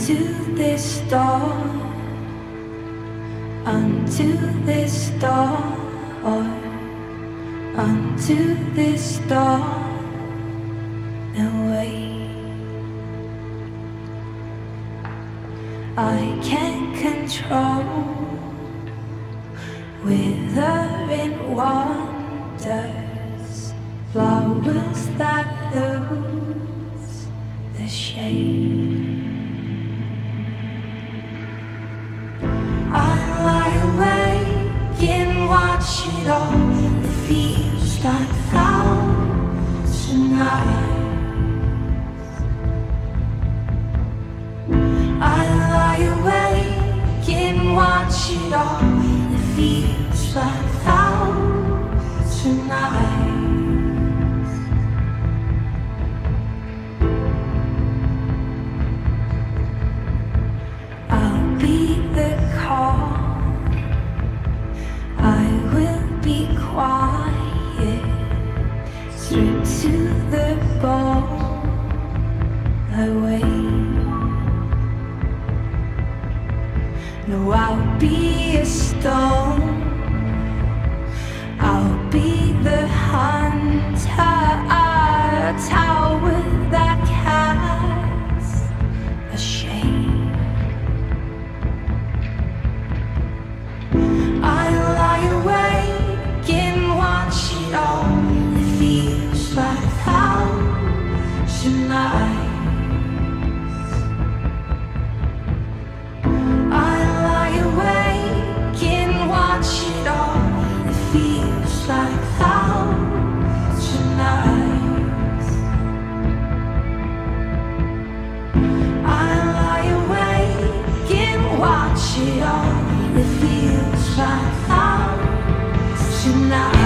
unto this dawn, unto this dawn, unto this dawn, and wait. I can't control withering wonders, flowers that lose the shade. I lie awake and watch it all. It feels like thousand nights. I lie awake and watch it all. It feels like thousand nights. I'll be the call. I will be quiet, stripped to the bone. I wait. No, I'll be a stone. I'll be the hunter, a tower that casts a shade. I lie awake and watch it all. It feels like thousand nights. I lie awake and watch it all. It feels like thousand nights. I lie awake and watch it all. It feels like thousand nights.